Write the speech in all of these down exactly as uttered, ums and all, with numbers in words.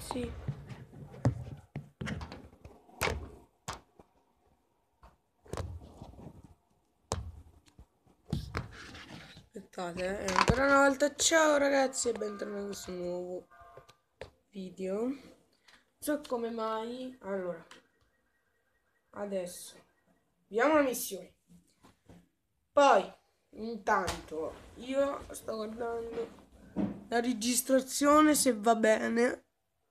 Sì. Aspettate, eh. Ancora una volta ciao ragazzi e bentornati in questo nuovo video. Non so come mai. Allora, adesso abbiamo una missione. Poi, intanto, io sto guardando la registrazione, se va bene.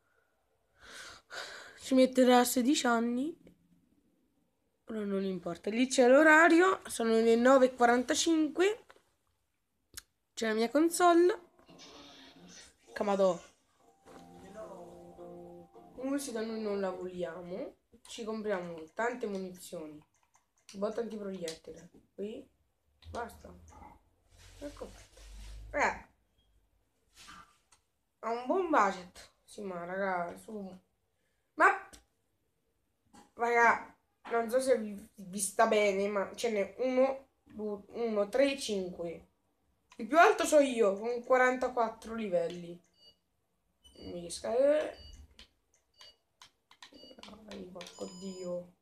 Ci metterà sedici anni. Però non importa. Lì c'è l'orario, sono le nove e quarantacinque. C'è la mia console. Camadò. Musica noi non la vogliamo. Ci compriamo tante munizioni. Botta antiproiettile. Qui. Basta. Ecco fatto. Raga. Ha un buon budget. Sì, ma raga, su. Ma. Raga, non so se vi, vi sta bene, ma ce n'è uno, due, uno, tre, cinque. Il più alto so io, con quarantaquattro livelli. Mi riesca. Eh. Dai, porco Dio.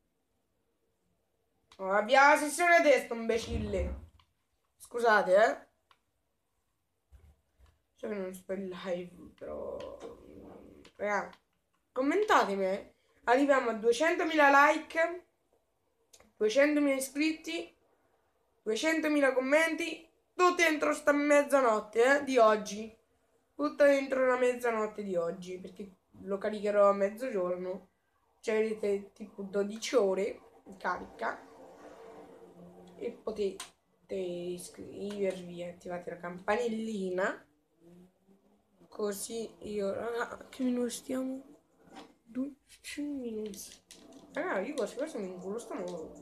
Oh, abbia la sessione a destra, imbecille. Scusate, eh. So che non sto in live, però. Raga, commentatemi. Arriviamo a duecentomila like, duecentomila iscritti, duecentomila commenti. Tutto entro sta mezzanotte, eh, di oggi. Tutto entro la mezzanotte di oggi, perché lo caricherò a mezzogiorno. Cioè avete tipo dodici ore in carica. E potete iscrivervi e attivate la campanellina. Così io... Raga, che minuto stiamo? dodici minuti. Raga, io quasi quasi mi inculo sto nuovo.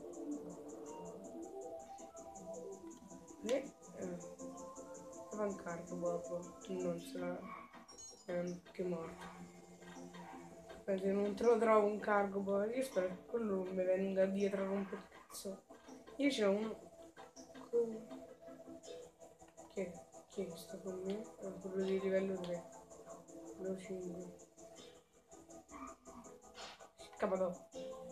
E... Eh. Fa un carico proprio. Non sarà... Eh, che morto. Perché non te lo trovo un cargo poi. Io spero che quello non mi venga dietro a rompere il cazzo. Io c'ho uno. Che, chi è che sta con me? Ah, quello di livello tre. Quello cinque. Scappato.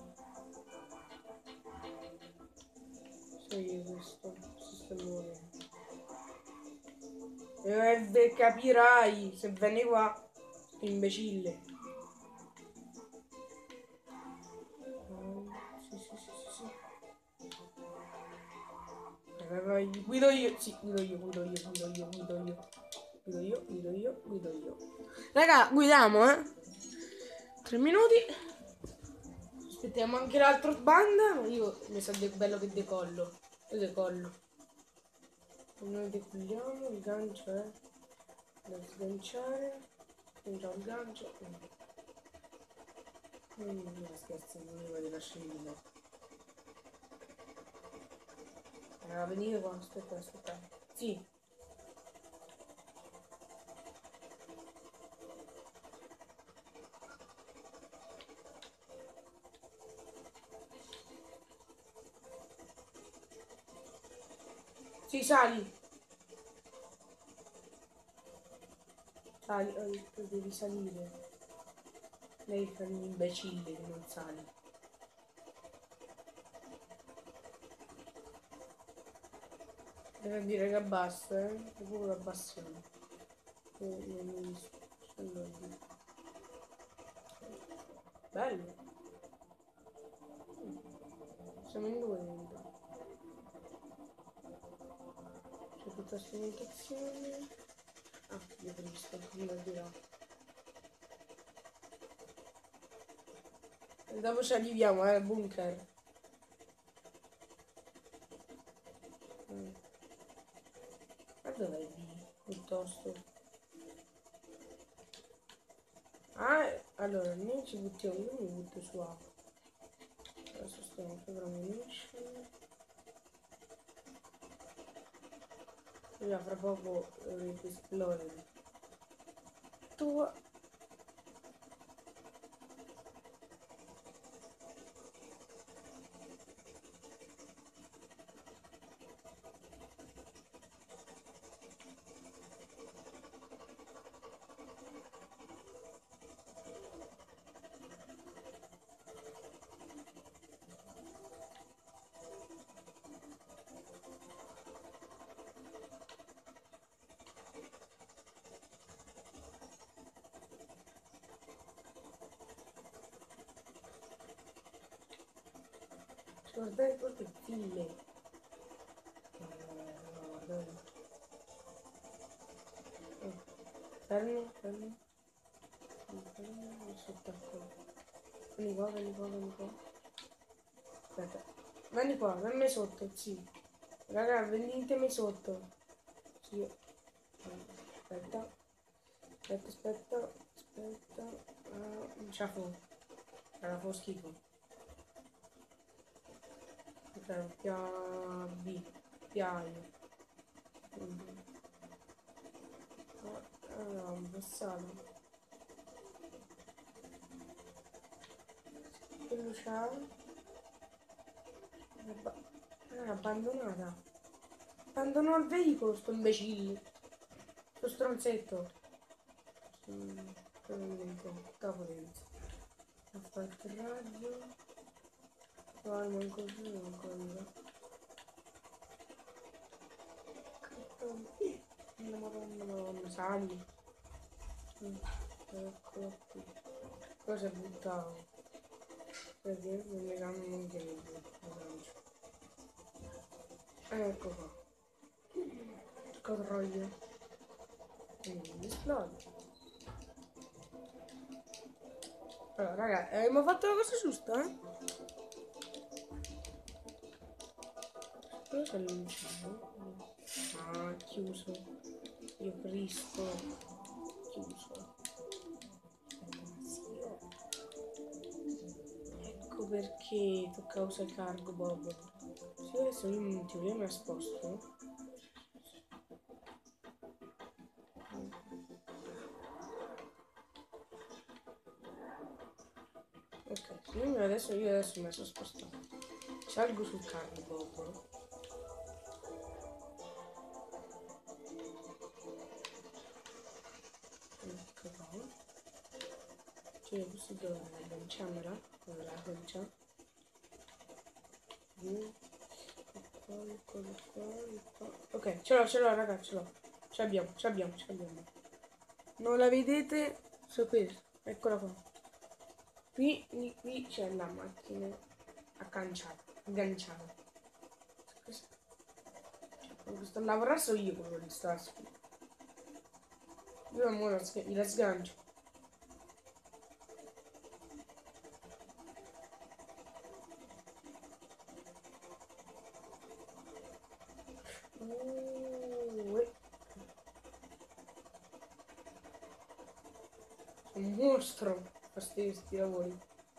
So io questo. Si sta muovendo. E capirai se vieni qua. Imbecille. Sì, sì, sì, sì, sì. Vai, vai, guido io. Sì, guido io, guido io, guido io, guido io. Guido io, guido io, guido io. Raga, guidiamo, eh. Tre minuti. Aspettiamo anche l'altro banda. Io mi sa de bello che decollo. Io decollo. Noi decolliamo, il gancio è da sganciare. Sganciamo il gancio. Non mi scherzo, non mi voglio lasciare lì. Allora, venire qua, aspetta, aspetta. Sì. Sì, sali. Sali, ho detto devi salire. Lei fa un imbecille che non sali. Deve dire che abbassa, eh? E pure lo abbassiamo. E non mi scendo lì. Bello. Siamo in due dentro. C'è tutta strumentazione. Ah, l'ho visto, come la dirò. E dopo ci arriviamo, eh, bunker. Mm. Ma dov'è B? Piuttosto. Ah, allora, noi ci buttiamo, io mi butto su A. Adesso stiamo sopra munition. Già, fra poco dovrete esplodere. Tu... Guardate proprio il film. Fermi, fermi. Fermi, sott'acqua. Vieni qua, vieni qua, vieni qua. Aspetta. Vieni qua, dammi sotto, sì. Raga, venitemi sotto. Sì. Aspetta. Aspetta, aspetta. Aspetta. Uh, non ce la fa. Era fa schifo. Ok, pia B. Piano. Allora, un passato. Che luciano? È abbandonata. Abbandonò il veicolo, sto imbecille. Sto stronzetto. Capo dentro. Ha fatto il radio. Poi manco più, manco più. Madonna, madonna, sali. Ecco qui. Cosa buttavo? Perché non mi danno non viene più. Ecco qua. Controllo. Mm, esplode. Allora, raga, abbiamo fatto la cosa giusta, eh? Cosa non c'è? Ah, chiuso. Dio Cristo. Chiuso. Ecco perché tocca usare il cargo, Bob. Se adesso io in teoria mi sposto. Ok, se io adesso io adesso mi sono spostato. Salgo sul cargo, Bob. Ecco qua. C'è questo dove l'agganciamela. Dove l'aggancia. Ok, ce l'ho, ce l'ho, ragazzi, ce l'ho. Ce l'abbiamo, ce l'abbiamo, ce l'abbiamo. Non la vedete? Su questo. Eccola qua. Qui, qui, qui c'è la macchina agganciata. Agganciata. Sto lavorando so io quello di sta schifo. Io amo la, la sgancio. Un mostro questi, questi lavori.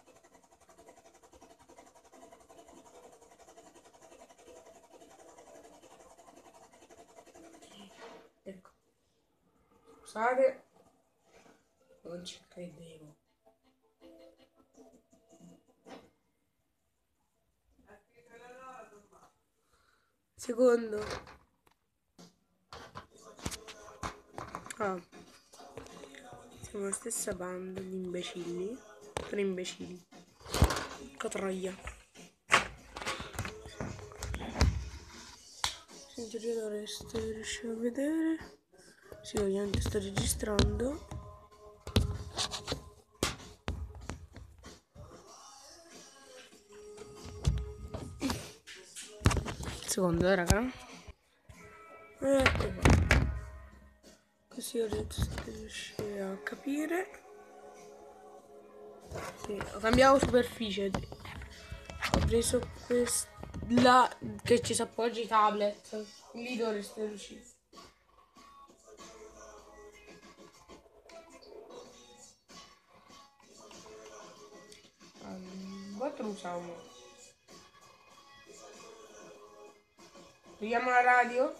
Ecco. Scusate, non ci credevo. Secondo. Ah. Siamo la stessa banda di imbecilli. Tre imbecilli. Catroia. In teoria dovreste riuscire a vedere. Sì, ovviamente sto registrando. Secondo, eh, raga. Ecco qua. Così dovreste riuscire a capire. Sì, ho cambiato superficie. Ho preso quella che ci si appoggia i tablet. Lì dovreste riuscire. Um, quattro usiamo. Vediamo la radio.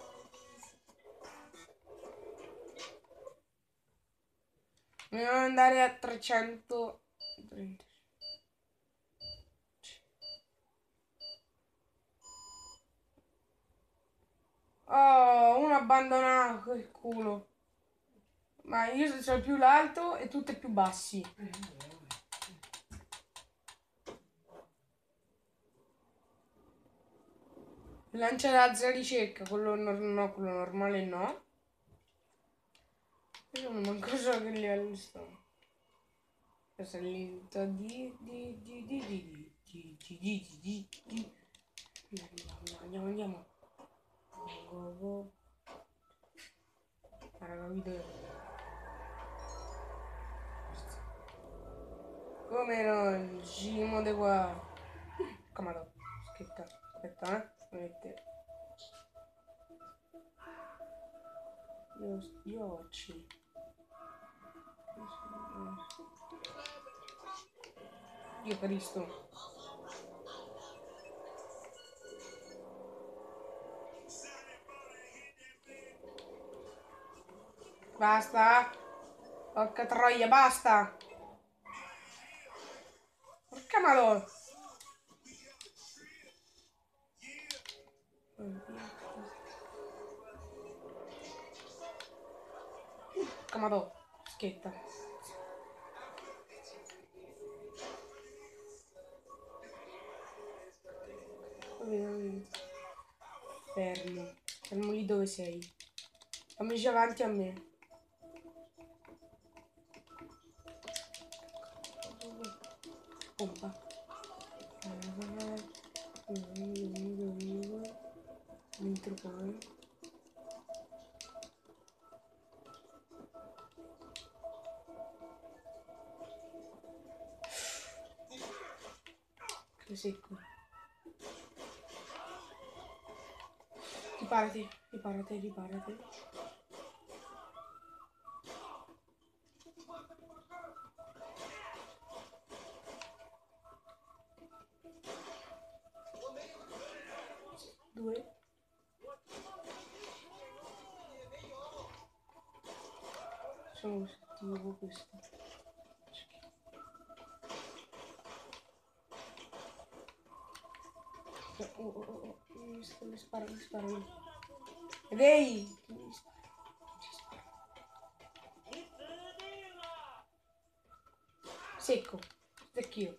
Dobbiamo andare a trecentotrenta. Oh, uno abbandonato, che culo. Ma io sono più l'alto e tutte più bassi. Lancia razza ricerca, quello no, no, quello normale no. Io non manco so che livello sto. Questo è lento di di di di di di di di di di di Andiamo, andiamo. Go, go. Raga, video. Come no? Gimo de qua. Come Aspetta, aspetta, eh. Vedete. Io, io ho C. Io Cristo. Basta. Porca troia, basta. Porca madonna. Porca madonna. Schetta. Fermo. Fermo lì dove sei. Fammici avanti a me. Pompa. Dentro poi. Che secco. Riparati, riparati, riparati. Due. Sono cattivo questo. Oh, oh, oh, oh. Mi sparo, mi sparo. Ed ehi! Mi sparo. Secco. Secchio.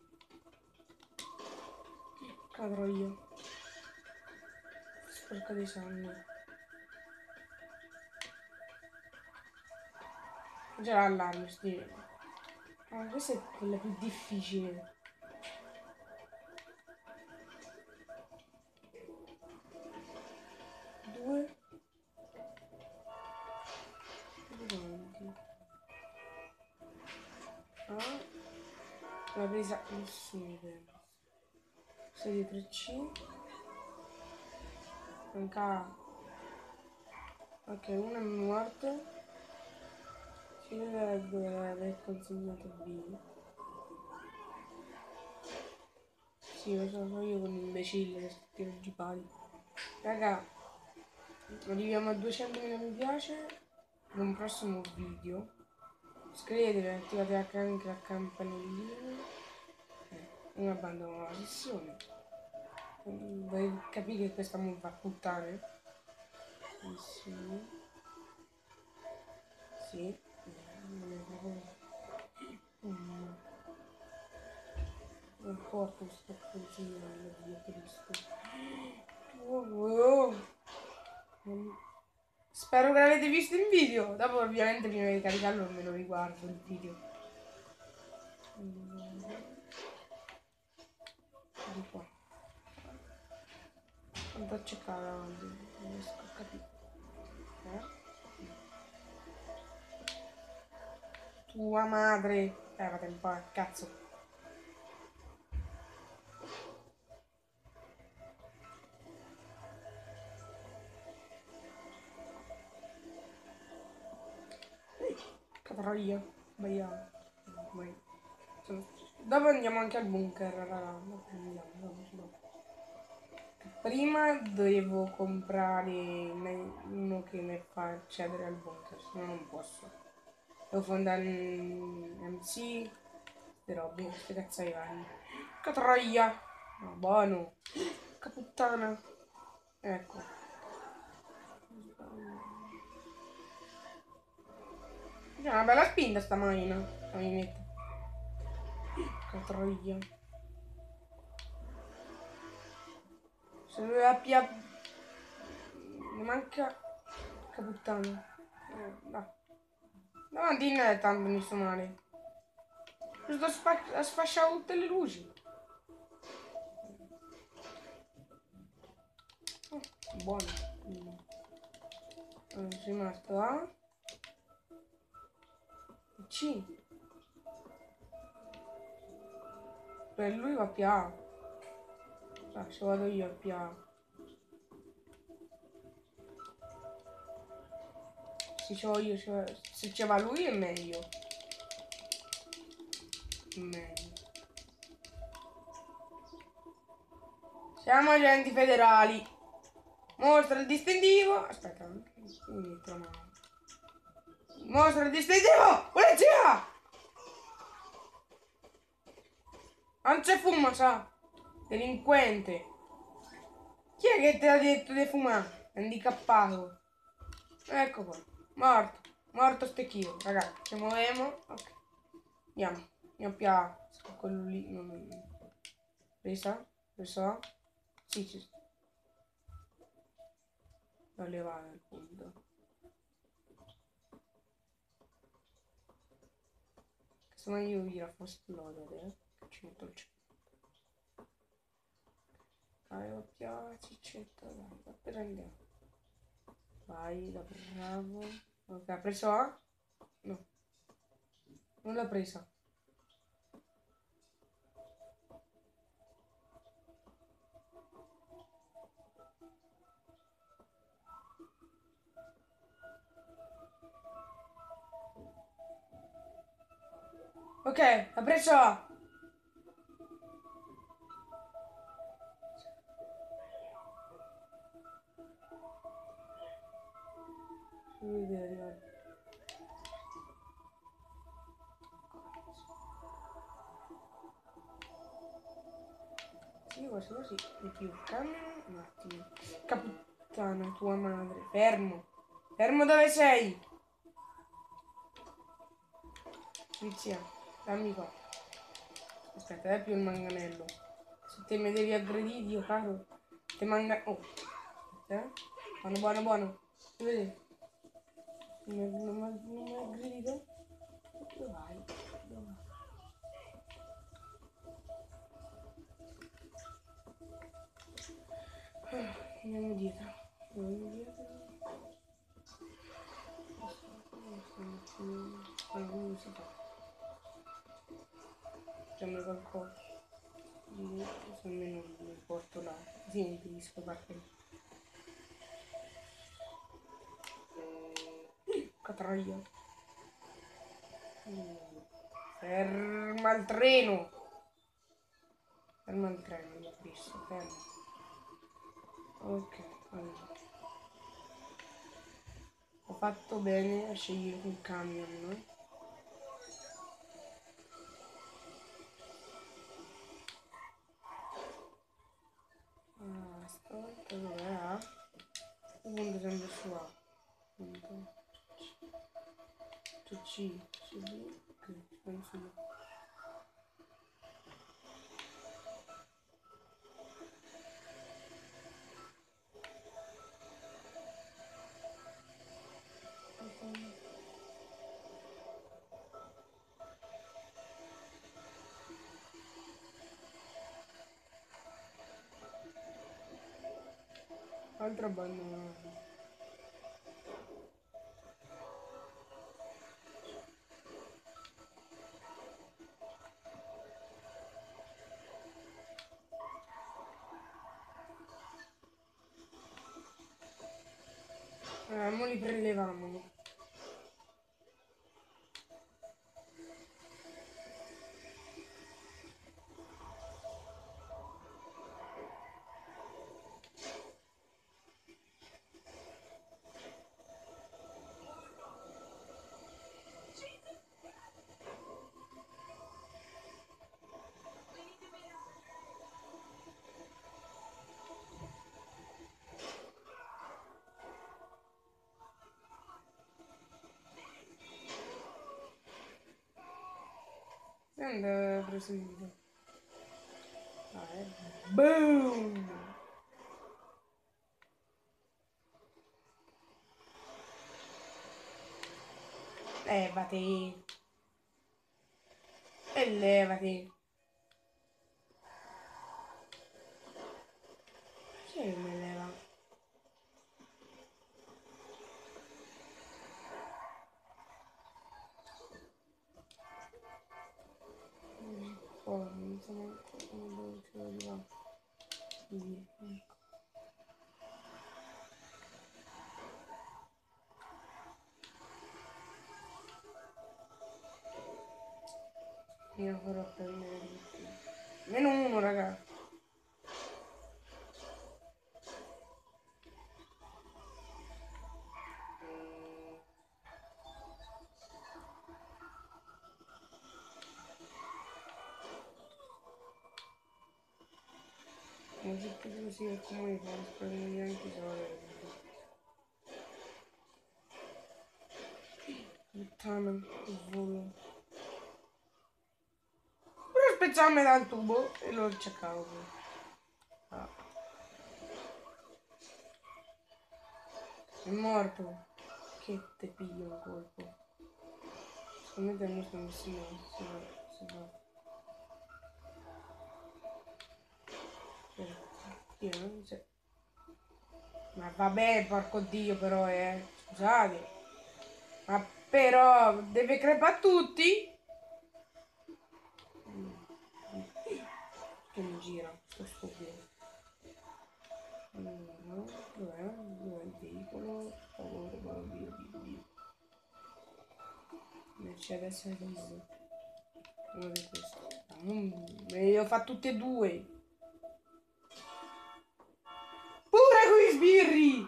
Cadrò io. Sporca di sangue. Già l'allarme, sti. Ah, questa è quella più difficile. Due. Avanti. Ah. L'ho presa nessuno. sei dietro C. Manca. Ok, uno è morto. Si dovrebbe aver consegnato B. Sì, lo so, io con l'imbecille che tiro di pali. Raga, arriviamo a duecentomila mi piace in un prossimo video. Iscrivetevi, attivate anche la campanellina. Eh, non abbandono la sessione. Voi capite che questa mi fa puttane? Sì. Sì. Mm. Non porto sto consigliando, Dio Cristo. Oh, oh. Spero che l'avete visto in video. Dopo ovviamente prima di caricarlo me lo riguardo il video. Di qua. Quanto c'è avanti? Non riesco a capire. Eh? Tua madre. Levate un po', cazzo. Catroia. Sbagliamo. Dopo andiamo anche al bunker, raga. Andiamo, andiamo. Prima dovevo comprare uno che mi fa accedere al bunker, se no non posso. Devo fondare un M C, queste robe, queste cazzate varie. Catroia! No, buono! Che puttana! Ecco. C'è una bella spinta sta manina, la mi metto. Catroia. Se doveva pia... Mi manca... Che puttana. Eh, no. Davanti non è tanto messo male. Giusto a sfasciare tutte le luci. Buono. Non sei rimasto A. C. Per lui va più A. Ah, se vado io a più A. Se ce l'ho io, se, se ce va lui è meglio. Meglio. Siamo agenti federali. Mostra il distintivo. Aspetta, mi metto male. Mostra il distintivo! Polizia! Non c'è fuma, sa? Delinquente. Chi è che te l'ha detto di fumare? Handicappato. Ecco qua. Morto. Morto stecchino. Ragazzi, ci muoviamo. Ok. Andiamo. Andiamo più a... Quello lì. Non... Presa? Presa? Sì, sì. L'ho levato il punto. Se no io vi rafforzo l'odore, eh. Ci metto il cento. Dai, occhio, ciccetto, dai, prendiamo. Vai, da bravo. Ok, ha preso A? No. Non l'ha presa. Ok, ha preso A. Sì, questo così. Di più. Cambia un attimo. Capitano, tua madre. Fermo. Fermo dove sei? Polizia, dammi qua. Aspetta, è più il manganello. Se te mi devi aggredire, io caro. Te manga... Oh. Eh? Buono, buono, buono. Vedi? Non mi hai aggredito? Dove vai? Dove vai? Ah, andiamo dietro. Andiamo dietro. Ah, come si fa? Facciamo qualcosa. Se almeno mi porto là. Così mi impedisco partire. Catraia. Ferma il treno. Ferma il treno, l'ho visto, fermo. Ok, allora. Ho fatto bene a scegliere un camion, no? Ah, stavolta dove è A? Punto sempre su A. Punto. C, C, C, B, ok, penso io. Altra banda. Eh, mo li prelevamo. Sembra proseguito. Dai. Boom! Levati. E levati. Sì, me leva. Oh, non so manco come dove ce lo arriva. Sì, ecco. Io farò prendere tutti. Meno uno, raga. Non so più così è come mi fa, non prendo neanche i soldi. Puttana, che volo. Però spezzarmi dal tubo e lo cercavo. Ah. È morto. Che te piglio un colpo. Secondo me te non sto messino. Si va, si va. Io non so. Ma vabbè, porco dio però, eh. Scusate. Ma però, deve crepare tutti? Che mi gira, sto stupido. Allora, dov'è? Dov'è il veicolo? Per favore, vado via, via, via. Mercedes è questo. Uno di questi. Mm, me li ho fatti tutti e due. Pure con i sbirri!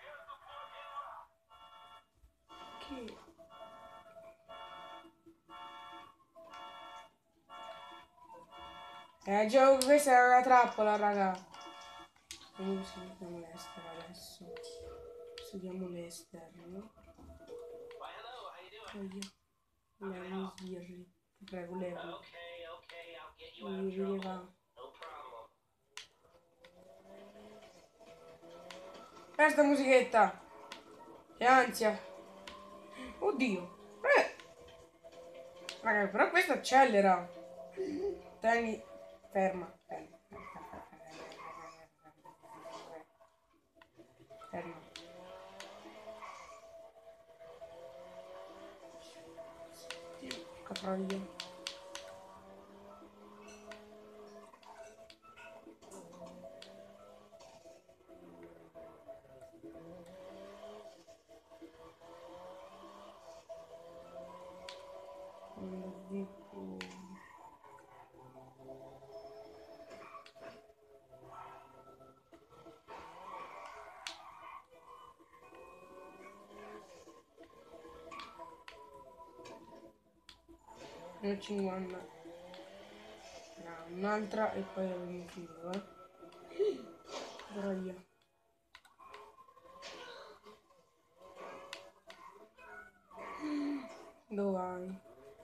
Che... Eh, già, questa era una trappola, raga. Comunque studiamo l'ester adesso. Studiamo l'ester, no? Oh, io. Levo gli sbirri. Ti prego, levo. Mi rileva. Questa musichetta. Che ansia. Oddio. Eh. Raga, però questo accelera. Tieni. Ferma. Ferma. Ferma. Capraglio. Ne cinquanta. No, un'altra e poi abbiamo finito, eh. Però io. Dove vai?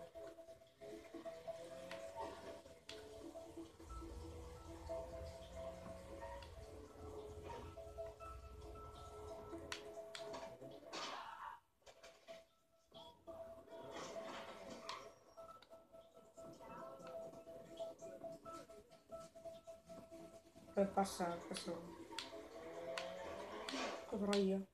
Per passare, passare. Però io.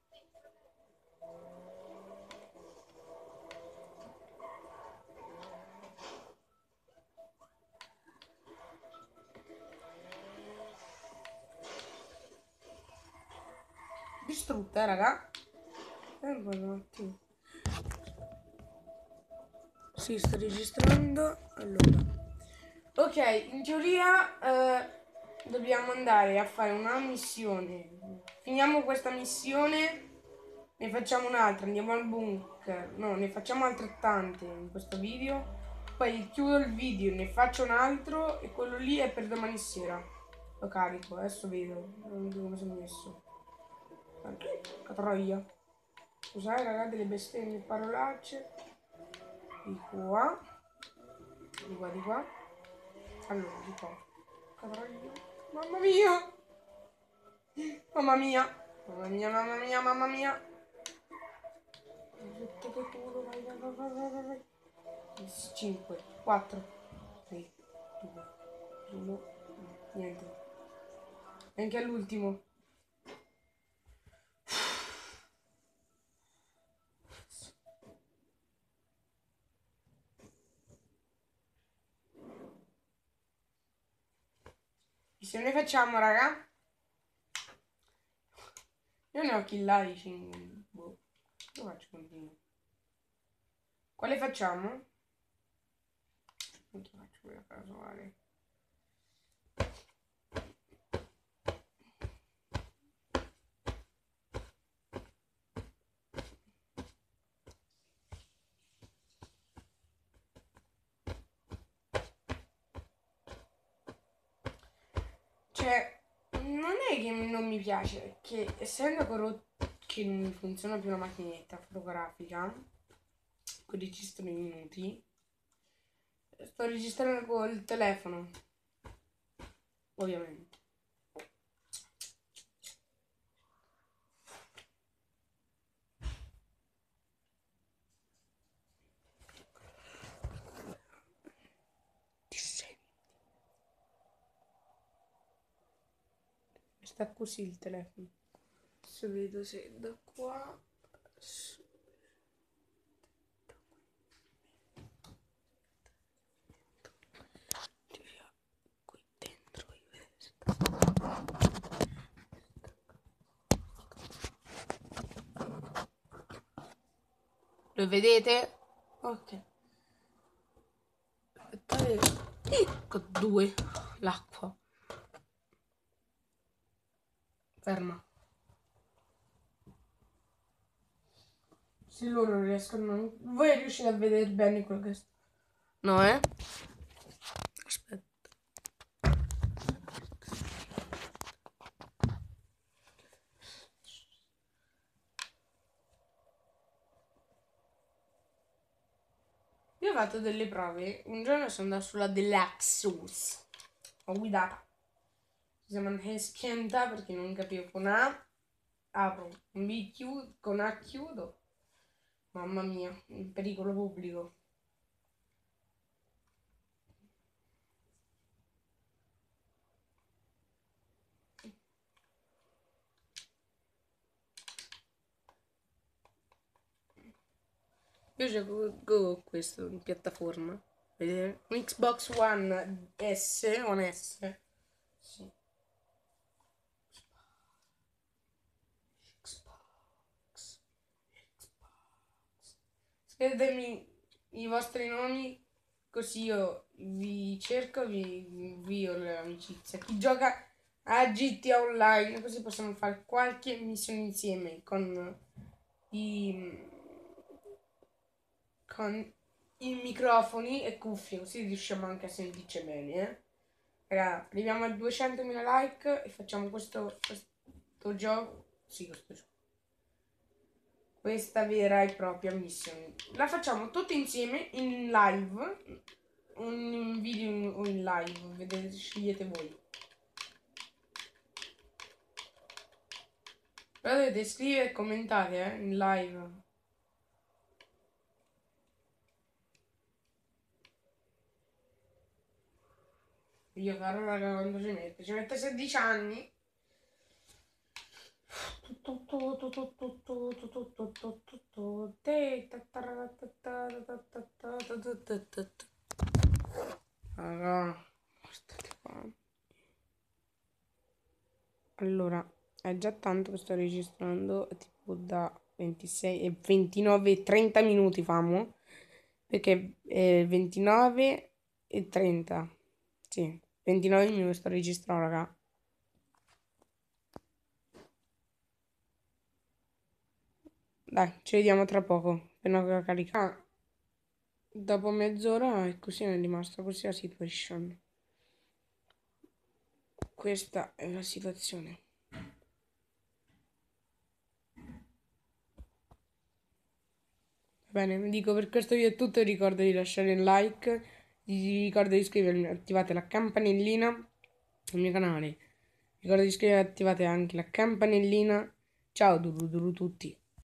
Distrutta, eh, raga. Eh, un attimo. Si sta registrando. Allora. Ok, in teoria eh, dobbiamo andare a fare una missione. Finiamo questa missione. Ne facciamo un'altra, andiamo al bunker. No, ne facciamo altrettante in questo video. Poi chiudo il video, ne faccio un altro e quello lì è per domani sera. Lo carico, adesso vedo. Non vedo come sono messo. Catroia. Scusate ragazzi, delle bestemmie, parolacce. Di qua. Di qua, di qua. Allora, di qua. Catroia. Mamma mia! Mamma mia! Mamma mia, mamma mia, mamma mia! Che culo, vai, vai, vai, vai, vai, vai. cinque, quattro, tre, due, uno, niente. Anche all'ultimo. se ne facciamo, raga? Io ne ho killati cinque. Boh. Io faccio continuo. Quale facciamo? Non ti faccio quella casuale. Cioè, non è che non mi piace, perché essendo corrotto che non mi funziona più la macchinetta fotografica, con registro i minuti, sto registrando col telefono, ovviamente. Sta così il telefono. Adesso vedo se da qua... qui dentro lo vedete? Ok. Aspettate. Ecco due. L'acqua. Ferma. Se loro non riescono... Voi riuscite a vedere bene quello che... No, eh? Aspetta. Io ho fatto delle prove. Un giorno sono andato sulla Deluxus. Ho guidato. Si chiama schienta perché non capivo. Con A apro, un B chiudo, con A chiudo. Mamma mia, il pericolo pubblico. Io gioco con questo in piattaforma. Vedete? Un Xbox One S, One S. Sì. Xbox. Xbox. Scrivetemi i vostri nomi così io vi cerco e vi invio l'amicizia. Chi gioca a G T A Online, così possiamo fare qualche missione insieme con i con i microfoni e cuffie, così riusciamo anche a sentirci bene, eh. Raga, arriviamo a duecentomila like e facciamo questo, questo gioco. Sì, questo gioco. Questa vera e propria missione. La facciamo tutte insieme in live. Un video o in live. Vedete, scegliete voi. Però dovete scrivere e commentare, eh, in live. Io caro raga, quando ci mette? Ci mette sedici anni. Raga, state qua. Allora, è già tanto che sto registrando, tipo da ventisei e ventinove e trenta minuti famo, perché è ventinove e trenta. Sì, ventinove minuti sto registrando, raga. Dai, ci vediamo tra poco. Appena carica. Ah, dopo mezz'ora e così è rimasta così la situation. Questa è la situazione. Va bene, vi dico per questo video è tutto. Ricordo di lasciare un like. Vi ricordo di iscrivervi, attivate la campanellina al mio canale. Ricordo di iscrivervi e attivate anche la campanellina. Ciao duru duru tutti.